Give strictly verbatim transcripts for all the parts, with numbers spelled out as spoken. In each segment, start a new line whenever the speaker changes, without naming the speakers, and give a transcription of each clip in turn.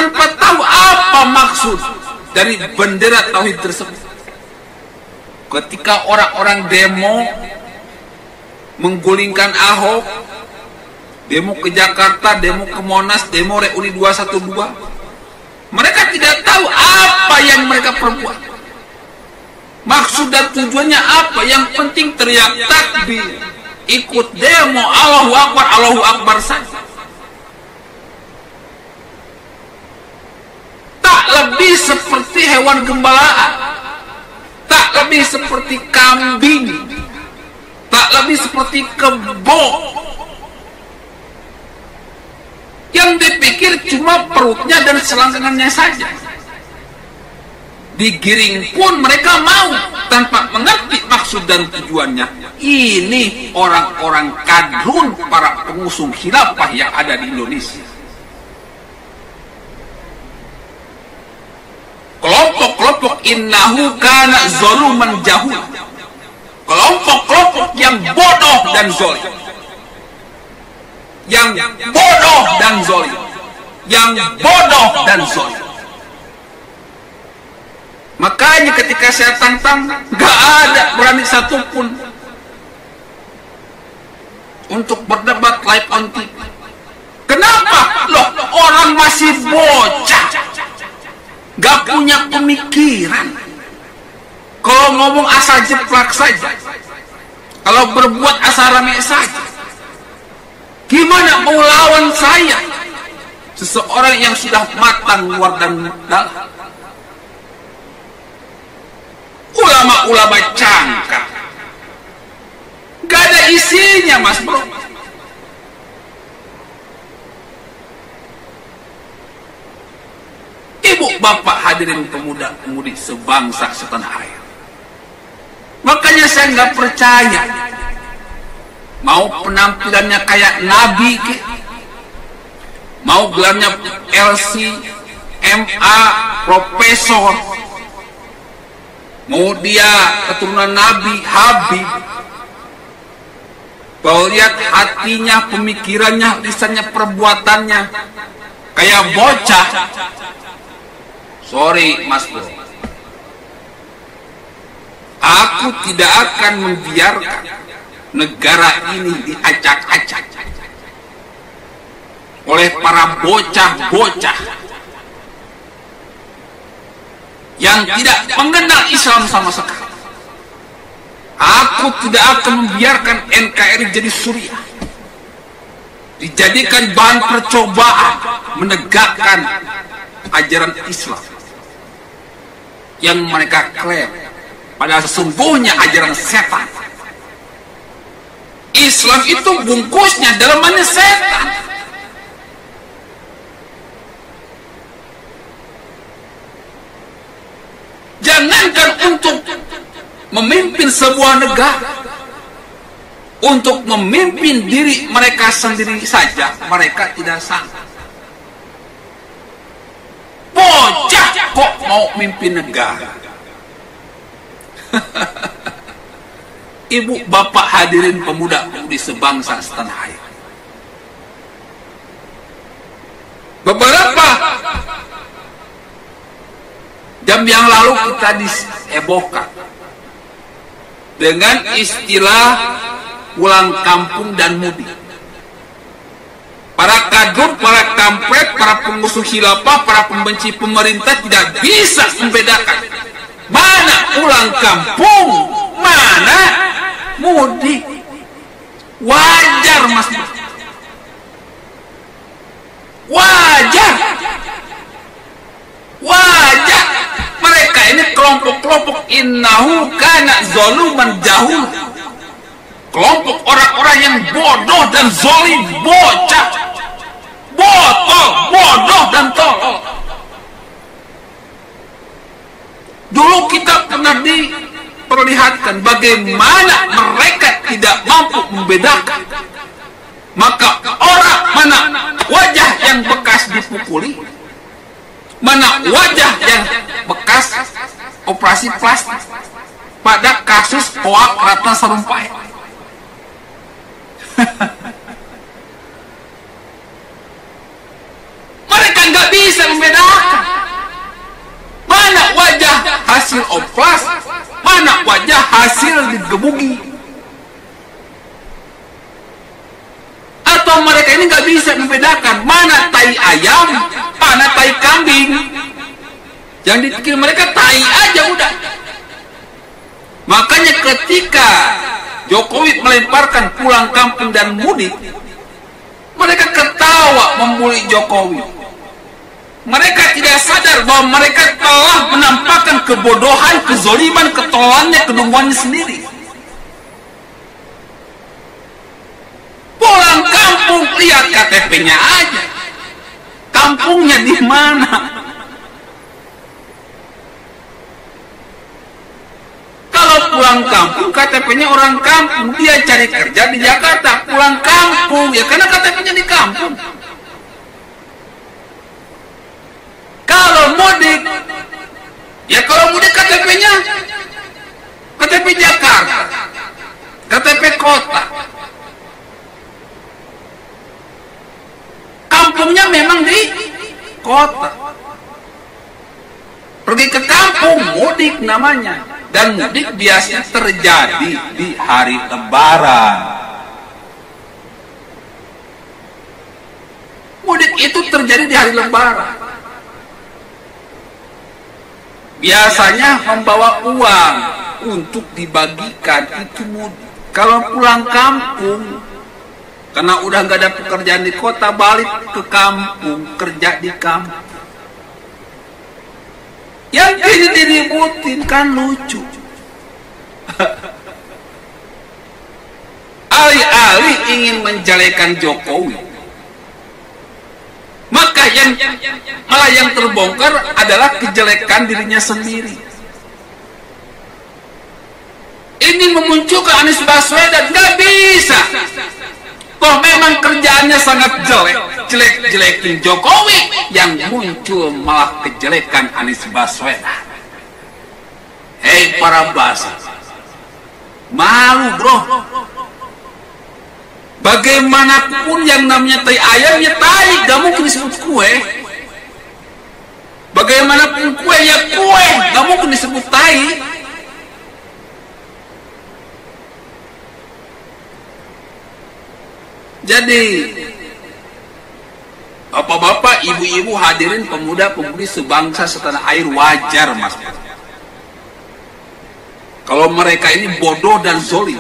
tanpa tahu apa maksud dari bendera tauhid tersebut. Ketika orang-orang demo menggulingkan Ahok, demo ke Jakarta, demo ke Monas, demo reuni dua satu dua, mereka tidak tahu apa yang mereka perbuat, maksud dan tujuannya apa. Yang penting teriak takbir, ikut demo, Allahu Akbar, Allahu Akbar saja. Tak lebih seperti hewan gembalaan, tak lebih seperti kambing, tak lebih seperti kebo yang dipikir cuma perutnya dan selangkangannya saja. Digiring pun mereka mau tanpa mengerti maksud dan tujuannya. Ini orang-orang kadrun, para pengusung khilafah yang ada di Indonesia. Kelompok-kelompok innahu kana zaluman jahul, kelompok-kelompok yang bodoh dan zalim, yang bodoh dan zalim, yang bodoh dan zalim. Makanya ketika saya tantang, gak ada berani satupun untuk berdebat live on T V. Kenapa? Loh, orang masih bocah, gak punya pemikiran. Kalau ngomong asal jeplak saja, kalau berbuat asal rame saja. Gimana mau lawan saya, seseorang yang sudah matang luar dan dalam? Ulama-ulama cangkang, gak ada isinya, mas bro. Ibu bapak hadirin pemuda-pemudi sebangsa setanah air, makanya saya nggak percaya mau penampilannya kayak nabi ke, mau gelarnya L C, M A, profesor, mau dia keturunan nabi, Habib, kalau lihat hatinya, pemikirannya, lisannya, perbuatannya kayak bocah. Sorry mas bro, aku tidak akan membiarkan negara ini diacak-acak oleh para bocah-bocah yang tidak mengenal Islam sama sekali. Aku tidak akan membiarkan N K R I jadi suriah, dijadikan bahan percobaan menegakkan ajaran Islam yang mereka klaim padahal sesungguhnya ajaran setan. Islam itu bungkusnya dalamannya setan. Jangankan untuk memimpin sebuah negara, untuk memimpin diri mereka sendiri saja mereka tidak sanggup. Bocah kok mau mimpin negara? Ibu bapak hadirin pemuda-pemudi sebangsa setanah air, beberapa jam yang lalu kita dihebohkan dengan istilah pulang kampung dan mudik. Para kadrun, para kampret, para pengusuh khilafah, para pembenci pemerintah tidak bisa membedakan mana pulang kampung, mana mudik. Wajar mas, wajar, wajar. Mereka ini kelompok-kelompok innahu kana zaluman jahul, kelompok orang-orang yang bodoh dan zalim, bocah, botol, bodoh dan tolol. Dulu kita pernah diperlihatkan bagaimana mereka tidak mampu membedakan, maka orang mana wajah yang bekas dipukuli, mana wajah yang bekas operasi plastik pada kasus hoak Ratna Sarumpait. Mereka nggak bisa membedakan mana wajah hasil oplas, mana wajah hasil digebuki. Atau mereka ini nggak bisa membedakan mana tai ayam, mana tai kambing. Yang dipikir mereka tai aja udah. Makanya ketika Jokowi melemparkan pulang kampung dan mudik, mereka ketawa membuli Jokowi. Mereka tidak sadar bahwa mereka telah menampakkan kebodohan, kezoliman, ketololannya, kedunguannya sendiri. Pulang kampung, lihat K T P-nya aja. Kampungnya di mana? Kalau pulang kampung, K T P-nya orang kampung, dia cari kerja di Jakarta, pulang kampung, ya karena K T P-nya di kampung. Kalau mudik, ya kalau mudik K T P-nya K T P Jakarta, K T P kota. Kampungnya memang di kota. Pergi ke kampung, mudik namanya. Dan mudik biasanya terjadi di hari Lebaran. Mudik itu terjadi di hari Lebaran. Biasanya membawa uang untuk dibagikan, itu mudik. Kalau pulang kampung, karena udah nggak ada pekerjaan di kota, balik ke kampung, kerja di kampung. Yang ini diributin kan lucu. Alih-alih ingin menjelekan Jokowi, maka yang malah yang terbongkar adalah kejelekan dirinya sendiri. Ini memunculkan Anies Baswedan, nggak bisa. Toh memang kerjaannya sangat jelek, jelek-jelekin Jokowi, yang muncul malah kejelekan Anies Baswedan. Hei para basa, malu bro. Bagaimanapun yang namanya tai ayam ya tai, gak mungkin disebut kue. Bagaimanapun kue ya kue, gak mungkin disebut tai. Jadi bapak-bapak, ibu-ibu, hadirin pemuda-pemudi sebangsa setanah air, wajar mas. Kalau mereka ini bodoh dan zolim,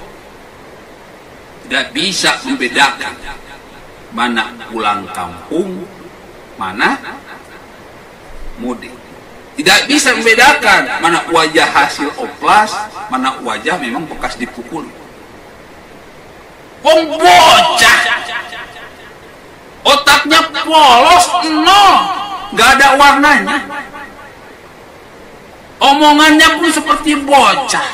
tidak bisa membedakan mana pulang kampung, mana mudik. Tidak bisa membedakan mana wajah hasil oplas, mana wajah memang bekas dipukul. Wong bocah, otaknya polos, nol, nggak ada warnanya. Omongannya pun seperti bocah.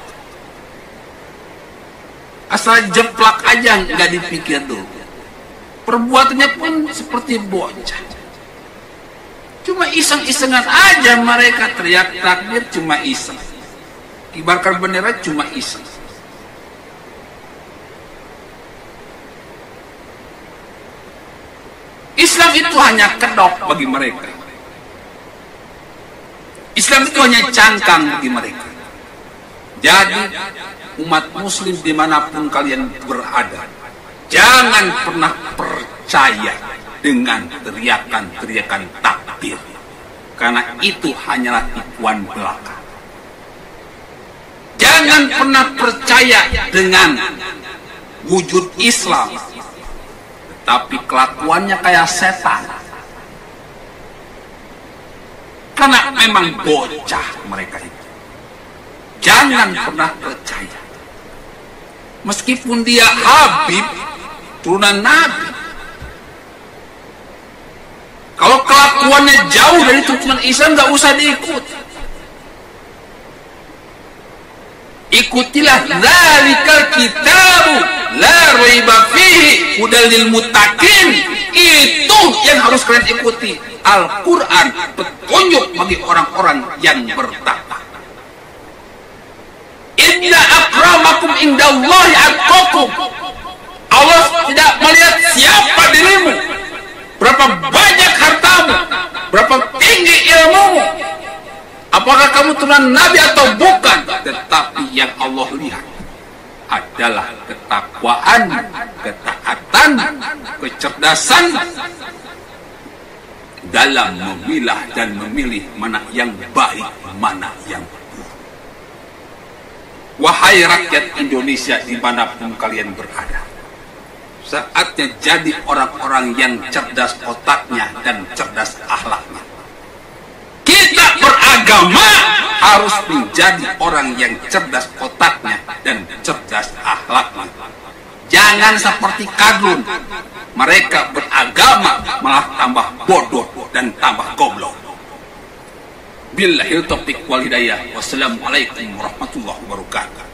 Asal jeplak aja nggak dipikir dulu. Perbuatannya pun seperti bocah. Cuma iseng-isengan aja mereka, teriak takbir cuma iseng. Kibarkan bendera cuma iseng. Islam itu hanya kedok bagi mereka. Islam itu hanya cangkang bagi mereka. Jadi umat muslim dimanapun kalian berada, jangan pernah percaya dengan teriakan-teriakan takbir, karena itu hanyalah tipuan belaka. Jangan pernah percaya dengan wujud Islam, tapi kelakuannya kayak setan. Karena memang bocah mereka itu. Jangan pernah percaya. Meskipun dia Habib, turunan Nabi, kalau kelakuannya jauh dari tuntunan Islam, nggak usah diikut. Ikutilah dzalikal kitabu la raiba fihi hudal lil muttaqin. Itu yang harus kalian ikuti. Al-Quran, petunjuk bagi orang-orang yang bertakwa. Inna akramakum indallahi atqakum. Allah tidak melihat siapa dirimu, berapa banyak harta keturunan Nabi atau bukan, tetapi yang Allah lihat adalah ketakwaan, ketaatan, kecerdasan dalam memilah dan memilih mana yang baik, mana yang buruk. Wahai rakyat Indonesia dimanapun kalian berada, saatnya jadi orang-orang yang cerdas otaknya dan cerdas akhlaknya. Kita beragama harus menjadi orang yang cerdas otaknya dan cerdas akhlaknya. Jangan seperti kadrun, mereka beragama malah tambah bodoh dan tambah goblok. Billahil taufiq wal hidayah. Wassalamualaikum warahmatullahi wabarakatuh.